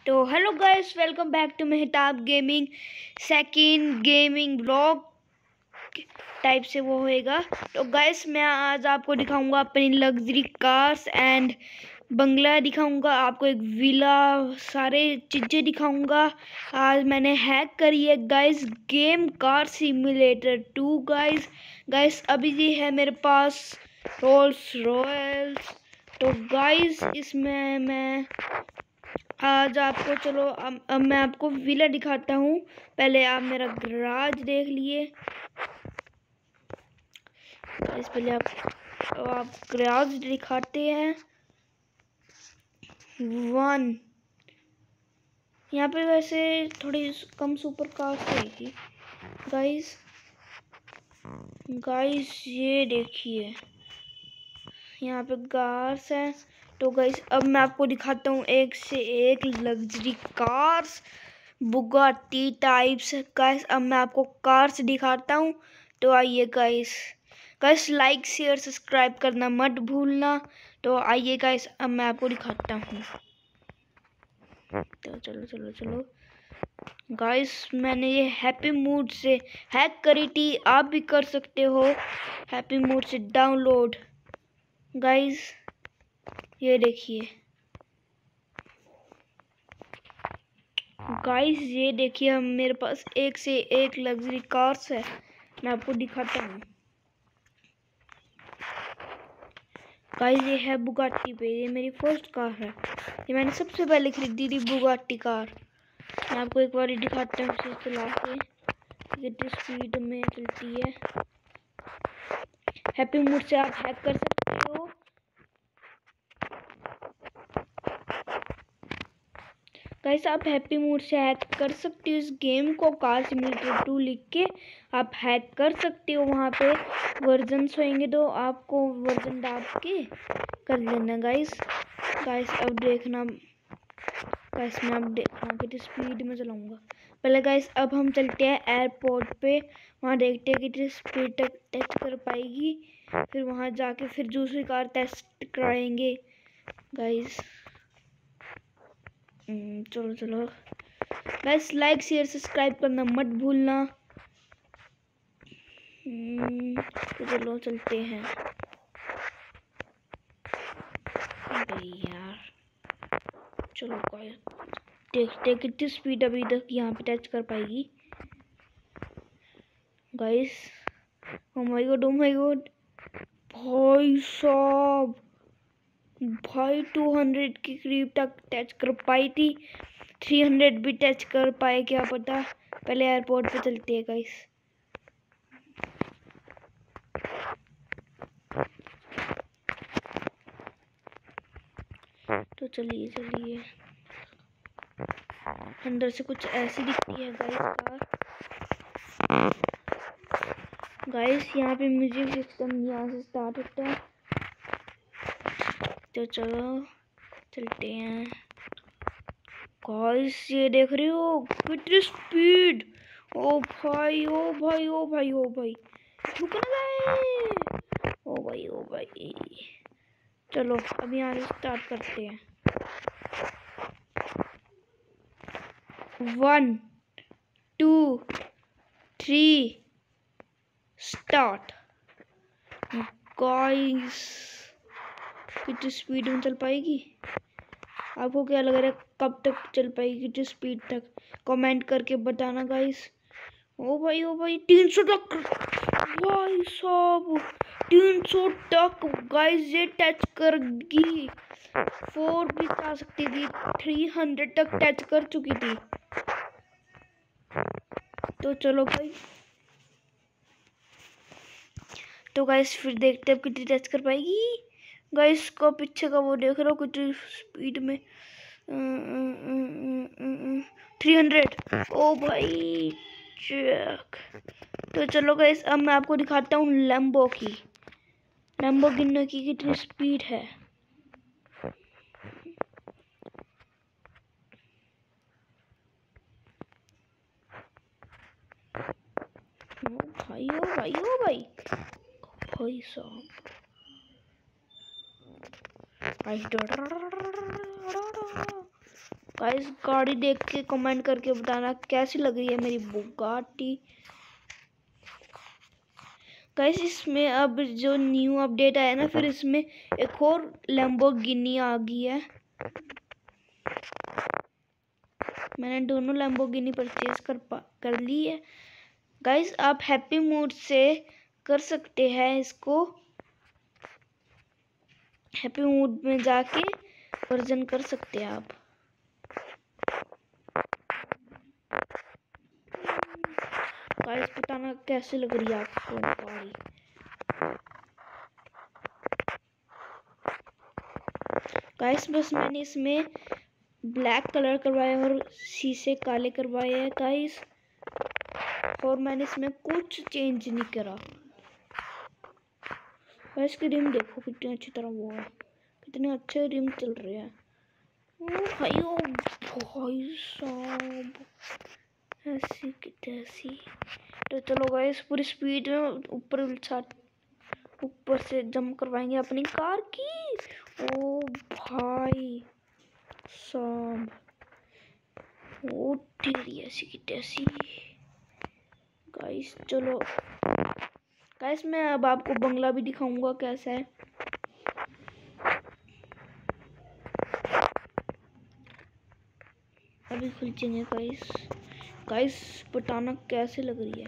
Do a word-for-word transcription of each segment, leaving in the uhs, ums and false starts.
तो hello guys, welcome back to Mehtab gaming. Second gaming blog type से वो होएगा। तो गाइस मैं आज आपको दिखाऊंगा अपनी लग्जरी कार्स एंड बंगला दिखाऊंगा, आपको एक विला, सारे चीज़ें दिखाऊंगा। आज मैंने हैक करी है guys game car simulator two. Guys guys अभी जी है मेरे पास रोल्स रॉयल्स। तो गाइस इसमें मैं आज आपको चलो अब, अब मैं आपको विला दिखाता हूँ। पहले आप मेरा गराज देख लिए। इस पहले आप आप गराज दिखाते हैं। वन यहाँ पे वैसे थोड़ी कम सुपर कार्स रहेगी। गाइस गाइस ये देखिए यहाँ पे कार्स है। तो गाइस अब मैं आपको दिखाता हूँ एक से एक luxury cars, Bugatti types. Guys अब मैं आपको कार्स दिखाता हूँ। तो आइए guys guys like share subscribe करना मत भूलना। तो आइए गाइस अब मैं आपको दिखाता हूँ। तो चलो चलो चलो गाइस मैंने ये हैप्पी मूड से हैक करी थी, आप भी कर सकते हो हैप्पी मूड से डाउनलोड। गाइस ये देखिए गाइस ये देखिए हम मेरे पास एक से एक लग्जरी कार्स है। मैं आपको दिखाता हूँ। गाइस ये है बुगाटी पे, ये मेरी फर्स्ट कार है। ये मैंने सबसे पहले खरीदी थी बुगाटी कार। मैं आपको एक बार दिखाता हूँ इसे चला के कितनी स्पीड में चलती है। हैप्पी मूड से आप हैक कर सकते हो। गाइस आप हैप्पी मूड से हैक कर सकते हो इस गेम को, कार सिमुलेटर टू लिख के आप हैक कर सकते हो। वहाँ पे वर्जन्स होंगे तो आपको वर्जन डाल के कर लेना। गाइस गाइस अब देखना गाइस मैं अब देखना कितनी स्पीड में चलाऊंगा। पहले गाइस अब हम चलते हैं एयरपोर्ट पे, वहाँ देखते हैं कितनी स्पीड तक टेस्ट कर पाएगी। फिर वहाँ जाके फिर दूसरी कार टेस्ट कराएंगे। गाइस चलो चलो गाइस लाइक शेयर सब्सक्राइब करना मत भूलना। तो चलो चलते हैं। अरे यार चलो गाइस देखते कितनी स्पीड अभी तक यहाँ पे टच कर पाएगी। Guys oh my god oh my god भाई साहब, भाई टू हंड्रेड के करीब तक टच कर पाई थी। थ्री हंड्रेड भी टच कर पाए क्या पता। पहले एयरपोर्ट पे चलते हैं गाइस। तो चलिए चलिए अंदर से कुछ ऐसी दिखती है गाइस कार। गाइस यहाँ पे म्यूजिक सिस्टम यहाँ से स्टार्ट होता है। तो चलो चलते हैं। गाइस ये देख रहे हो कितनी स्पीड। ओ भाई ओ भाई ओ भाई ओ भाई रुकना भाई। ओ भाई ओ भाई चलो अब यहाँ से स्टार्ट करते हैं। One two three start. Guys कितनी स्पीड में चल पाएगी, आपको क्या लग रहा है कब तक चल पाएगी, कितनी स्पीड तक कमेंट करके बताना गाइस। ओ भाई ओ भाई तीन सौ तक भाई साहब, तीन सौ तक गाइस ये टच करगी। फोर भी जा सकती थी, थ्री हंड्रेड तक टच कर चुकी थी। तो चलो गाइस तो गाइस फिर देखते हैं कितनी टच कर पाएगी। गाइस को पीछे का वो देख रहा हो कितनी स्पीड में, थ्री हंड्रेड। ओ भाई चेक। तो चलो गाइस अब मैं आपको दिखाता हूँ लैम्बो की लैम्बोर्गिनी की कितनी स्पीड है। ओ भाई ओ भाई ओ भाई भाई साहब गाइस गाड़ी देख के कमेंट करके बताना कैसी लग रही है मेरी बुगाटी। गाइस इसमें अब जो न्यू अपडेट आया ना, फिर इसमें एक और लैम्बोर्गिनी आ गई है। मैंने दोनों लैम्बोर्गिनी परचेज कर कर ली है। गाइस आप हैप्पी मूड से कर सकते हैं इसको, हैप्पी मूड में जाके वर्जन कर सकते हैं आप। गाइस बताना कैसे लग रही है आपको गाड़ी। गाइस बस मैंने इसमें ब्लैक कलर करवाया और शीशे काले करवाए हैं गाइस, और मैंने इसमें कुछ चेंज नहीं करा। गाइस की रिम देखो कितनी अच्छी तरह वो है, कितने अच्छे रिम चल रहे हैं। ओ भाई ओ भाई साहब, ऐसी की तैसी। तो चलो गाइस पूरी स्पीड में ऊपर ऊपर से जंप करवाएंगे अपनी कार की। ओ भाई साहब, ओ तेरी ऐसी की तैसी। गाइस चलो गाइस मैं अब आपको बंगला भी दिखाऊंगा कैसा है। अभी खुल जाएंगे गाइस। गाइस बताना कैसे लग रही है।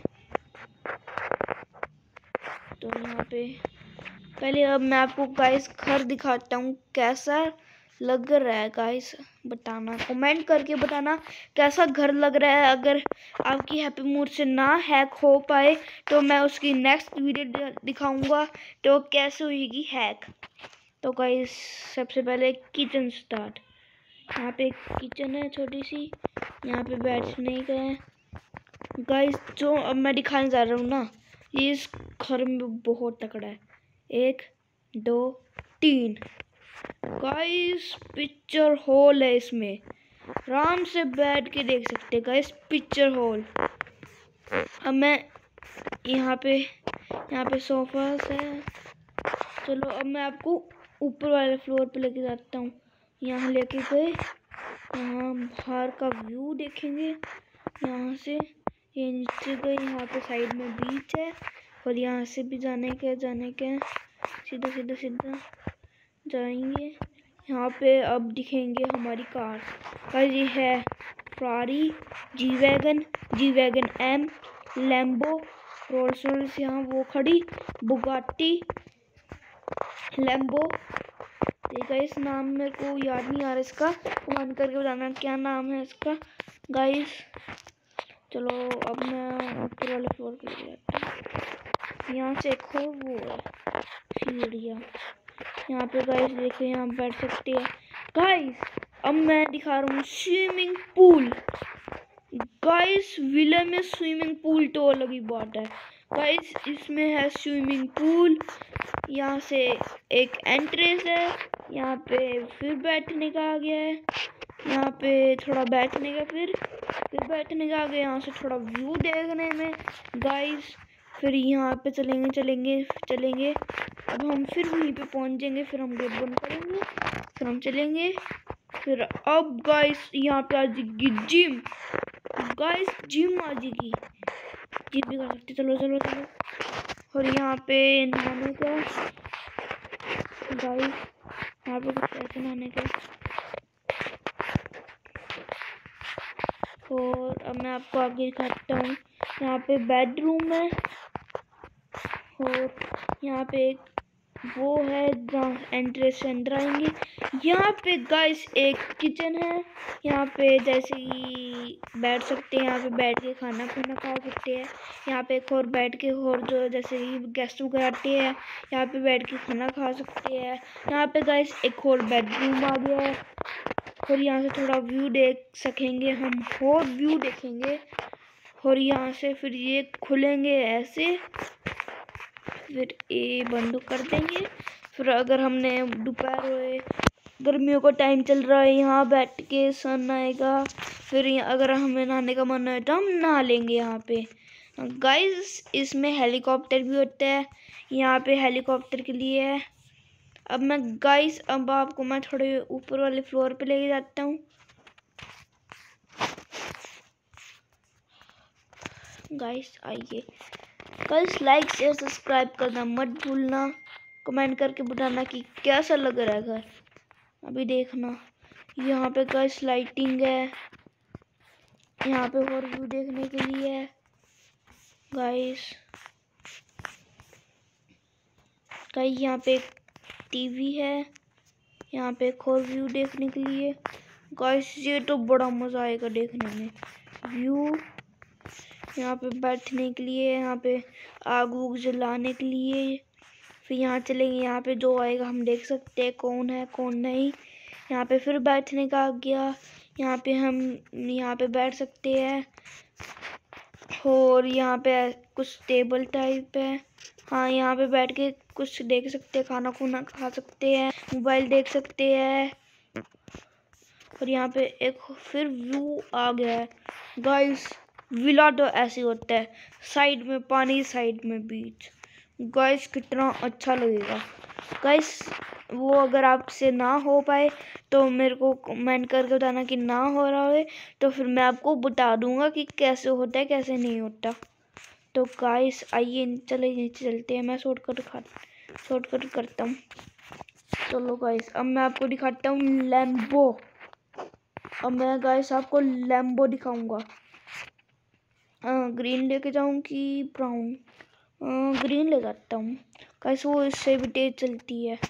तो यहाँ पे पहले अब मैं आपको गाइस घर दिखाता हूँ कैसा लग रहा है। गाइस बताना कमेंट करके बताना कैसा घर लग रहा है। अगर आपकी हैप्पी मूड से ना हैक हो पाए तो मैं उसकी नेक्स्ट वीडियो दिखाऊंगा तो कैसे होगी हैक। तो गाइस सबसे पहले किचन स्टार्ट। यहाँ पे किचन है छोटी सी, यहाँ पे बैठने का है। गाइस जो अब मैं दिखाने जा रहा हूँ ना, ये इस घर में बहुत तकड़ा है। एक दो तीन। गाइस पिक्चर हॉल है, इसमें आराम से बैठ के देख सकते हैं गाइस पिक्चर हॉल। अब मैं यहाँ पे यहाँ पे सोफा है। चलो अब मैं आपको ऊपर वाले फ्लोर पे लेके जाता हूँ। यहाँ लेके गए, यहाँ बाहर का व्यू देखेंगे। यहाँ से ये नीचे गए, यहाँ पे साइड में बीच है और यहाँ से भी जाने के जाने के सीधा सीधा सीधा जाएंगे। यहाँ पे अब दिखेंगे हमारी कार। कार ये है Ferrari, G wagon, G wagon M, Lambo, Rolls Royce, यहाँ वो खड़ी, बुगाटी, लैम्बो। देखा इस नाम मेरे को याद नहीं आ रहा इसका, कमेंट करके बताना क्या नाम है इसका गाइस। चलो अब मैं ऊपर वाले फ्लोर पे ले जाता हूँ। यहाँ से एक और वो है सीढ़ियाँ। यहाँ पे गाइस देखो यहाँ बैठ सकते हैं गाइस। अब मैं दिखा रहा हूँ स्विमिंग पूल। गाइस विला में स्विमिंग पूल तो अलग ही बात है गाइस। इसमें है स्विमिंग पूल, यहाँ से एक एंट्रेंस है, यहाँ पे फिर बैठने का आ गया है, यहाँ पे थोड़ा बैठने का, फिर फिर बैठने का आ गया, यहाँ से थोड़ा व्यू देखने में गाइस। फिर यहाँ पे चलेंगे चलेंगे चलेंगे अब हम फिर वहीं पे पहुँच जाएंगे। फिर हम गेट बंद करेंगे, फिर हम चलेंगे। फिर अब गाइस यहाँ पे आ जाएगी जिम। गाइस जिम आ जाएगी, जिम भी कर सकते। चलो चलो चलो। और यहाँ पे नहाने का गाइस, यहाँ पे कुछ ऐसे नहाने का। और अब मैं आपको आगे दिखाता हूँ। यहाँ पे बेडरूम है और यहाँ पे एक वो है जहाँ एंट्रेंस से अंदर आएंगे। यहाँ पे गाइस एक किचन है, यहाँ पे जैसे ही बैठ सकते हैं, यहाँ पे बैठ के खाना खाना खा सकते हैं। यहाँ पे एक और बैठ के और जो जैसे ही गेस्ट वगैरह आते हैं यहाँ पे बैठ के खाना खा सकते हैं। यहाँ पे गाइस एक और बेडरूम आ गया है और यहाँ से थोड़ा व्यू देख सकेंगे हम, और व्यू देखेंगे। और यहाँ से फिर ये खुलेंगे ऐसे, फिर ये बंद कर देंगे। फिर अगर हमने दोपहर हुए, गर्मियों का टाइम चल रहा है, यहाँ बैठ के सन आएगा। फिर अगर हमें नहाने का मन है तो हम नहा लेंगे यहाँ पे गाइस। इसमें हेलीकॉप्टर भी होता है, यहाँ पे हेलीकॉप्टर के लिए है। अब मैं गाइस अब आपको मैं थोड़े ऊपर वाले फ्लोर पे लेके जाता हूँ। गाइस आइए गाइस, लाइक शेयर सब्सक्राइब करना मत भूलना, कमेंट करके बताना कि कैसा लग रहा है घर। अभी देखना यहाँ पे गाइस लाइटिंग है, यहाँ पे और व्यू देखने के लिए है गाइस। गाइस यहाँ पे टीवी है, यहाँ पे एक और व्यू देखने के लिए गाइस। ये तो बड़ा मजा आएगा देखने में। व्यू यहाँ पे बैठने के लिए, यहाँ पे आग उग जलाने के लिए। फिर यहाँ चलेंगे, यहाँ पे जो आएगा हम देख सकते हैं कौन है कौन नहीं। यहाँ पे फिर बैठने का आ गया, यहाँ पे हम यहाँ पे बैठ सकते हैं। और यहाँ पे कुछ टेबल टाइप है, हाँ यहाँ पे बैठ के कुछ देख सकते हैं, खाना खुना खा सकते हैं, मोबाइल देख सकते हैं। और यहाँ पे एक फिर व्यू आ गया है गाइस। विला तो ऐसे होता है, साइड में पानी साइड में बीच। गाइस कितना अच्छा लगेगा गाइस। वो अगर आपसे ना हो पाए तो मेरे को कमेंट करके बताना कि ना हो रहा है, तो फिर मैं आपको बता दूंगा कि कैसे होता है कैसे नहीं होता। तो गाइस आइए चले नीचे चलते हैं। मैं शॉर्टकट खा शॉर्टकट करता हूँ। चलो गाइस अब मैं आपको दिखाता हूँ लैम्बो। अब मैं गाइस आपको लैम्बो दिखाऊंगा। ग्रीन लेके जाऊँ कि ब्राउन? ग्रीन ले जाता हूँ गाइस, वो इससे भी तेज चलती है।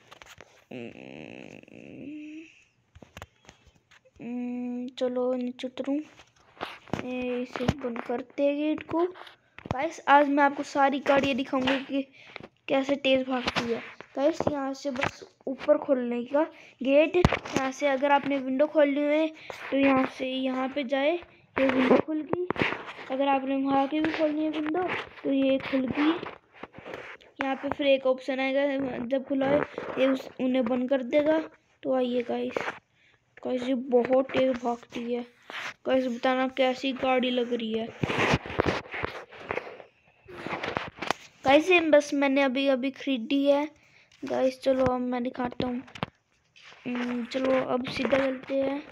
चलो नीचे उतरूँ, इसे बंद करते हैं गेट को। गाइस आज मैं आपको सारी गाड़ियाँ दिखाऊंगी कि कैसे तेज भागती है। गाइस यहाँ से बस ऊपर खोलने का गेट, यहाँ से अगर आपने विंडो खोलनी है तो यहाँ से यहाँ पे जाए, ये विंडो खुल गई। अगर आपने वहाँ की भी खोलनी है विंडो तो ये खुल गई। यहाँ पे फिर एक ऑप्शन आएगा, जब खुला है ये उस उन्हें बंद कर देगा। तो आइए गाइस, गाइस ये बहुत तेज भागती है। गाइस बताना कैसी गाड़ी लग रही है। गाइस ये बस मैंने अभी अभी खरीदी है गाइस। चलो अब मैं दिखाता हूँ। चलो अब सीधा चलते हैं।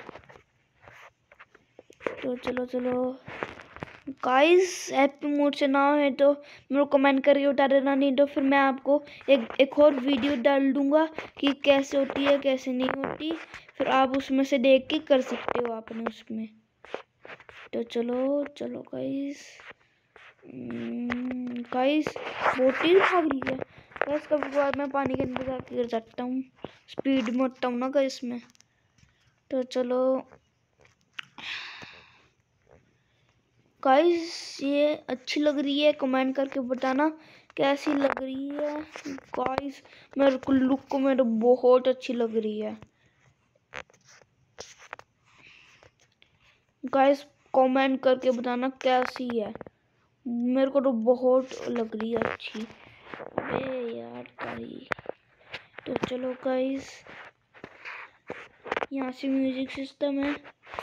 तो चलो चलो गाइस, हैप्पी मोड से ना है तो मेरे को कमेंट करके बता देना, नहीं तो फिर मैं आपको एक एक और वीडियो डाल दूंगा कि कैसे होती है कैसे नहीं होती। फिर आप उसमें से देख के कर सकते हो आपने उसमें। तो चलो चलो गाइस, गाइस बहुत तेज भाग रही है गाइस। कभी कभार मैं पानी के अंदर जाके गिर जाता हूँ, स्पीड में होता हूँ ना गाइस में। तो चलो गाइस ये अच्छी लग रही है, कमेंट करके बताना कैसी लग रही है। गाइस मेरे को लुक को मेरे बहुत अच्छी लग रही है गाइस, कमेंट करके बताना कैसी है। मेरे को तो बहुत लग रही है अच्छी। अरे यार भाई, तो चलो गाइस यहाँ से म्यूजिक सिस्टम है,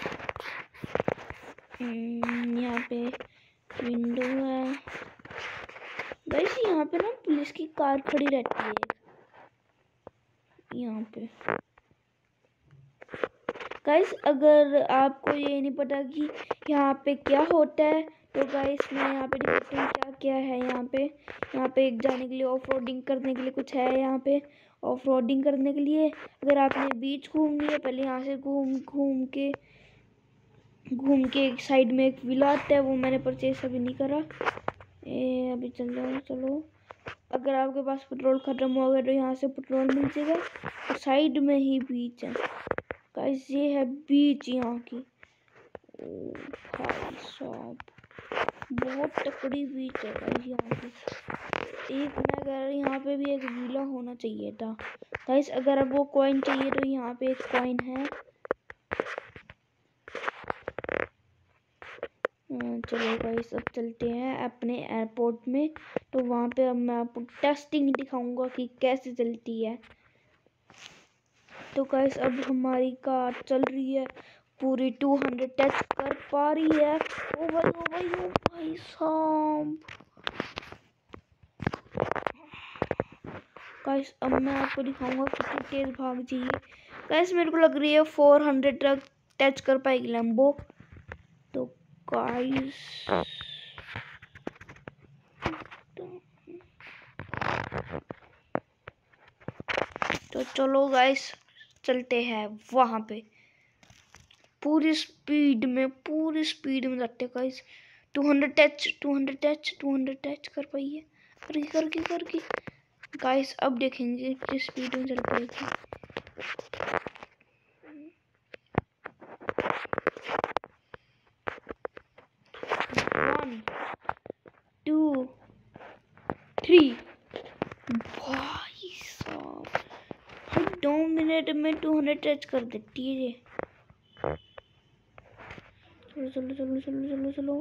यहाँ पे विंडो है गाइस। यहाँ पे ना पुलिस की कार खड़ी रहती है यहाँ पे गाइस। अगर आपको ये नहीं पता कि यहाँ पे क्या होता है तो गाइस मैं यहाँ पे दिखाती हूँ क्या क्या है यहाँ पे। यहाँ पे एक जाने के लिए ऑफ रोडिंग करने के लिए कुछ है। यहाँ पे ऑफ रोडिंग करने के लिए अगर आपने बीच घूमनी है, पहले यहाँ से घूम घूम के घूम के एक साइड में एक विला आता है, वो मैंने परचेस अभी नहीं करा। ए अभी चल जाओ चलो। अगर आपके पास पेट्रोल ख़त्म हो गया तो यहाँ से पेट्रोल मिल जाएगा। तो साइड में ही बीच है गाइस, ये है बीच यहाँ की। ओ भाई साहब बहुत तकड़ी बीच है गाइस यहाँ की। एक मैं अगर यहाँ पे भी एक विला होना चाहिए था गाइस। अगर अब वो कॉइन चाहिए तो यहाँ पे एक कॉइन है। चलो गाइस अब चलते हैं अपने एयरपोर्ट में। तो वहाँ पे अब मैं आपको टेस्टिंग दिखाऊंगा कि कैसे चलती है। तो गाइस अब हमारी कार चल रही है, पूरी टू हंड्रेड टच कर पा रही है। ओ भाई ओ भाई ओ भाई साहब। गाइस अब मैं आपको दिखाऊंगा कितनी तेज भाग जाइए। गाइस मेरे को लग रही है फोर हंड्रेड तक टच कर पाएगी लैम्बो। तो गाइस तो चलो गाइस चलते हैं वहाँ पे, पूरी स्पीड में पूरी स्पीड में जाते guys. Two hundred touch two hundred touch two hundred touch कर पाइए, करके करके करके गाइस। अब देखेंगे किस स्पीड में चल पाएगी। One two three. भाई साहब दो मिनट में टू हंड्रेड टच कर देती है ये। चलो चलो चलो चलो चलो चलो।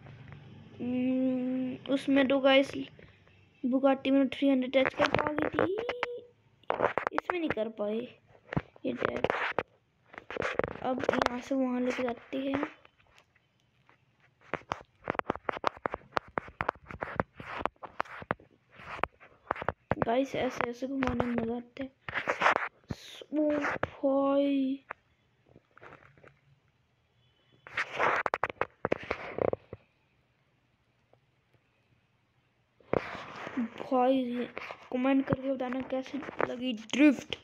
उसमें तो गाइस बुगाटी में थ्री हंड्रेड टच कर पा गई थी, इसमें नहीं कर पाए ये टच। अब यहाँ से वहाँ लेके जाते हैं। गाइस ऐसे ऐसे घुमाने में मजा आता है। ओ भाई भाई कमेंट करके बताना कैसी लगी ड्रिफ्ट।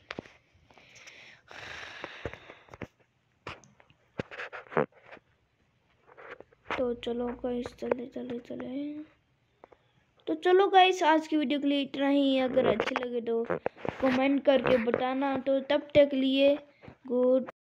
तो चलो गाइस चले चले चले। तो चलो गाइस आज की वीडियो के लिए इतना ही। अगर अच्छे लगे तो कमेंट करके बताना। तो तब तक लिए गुड।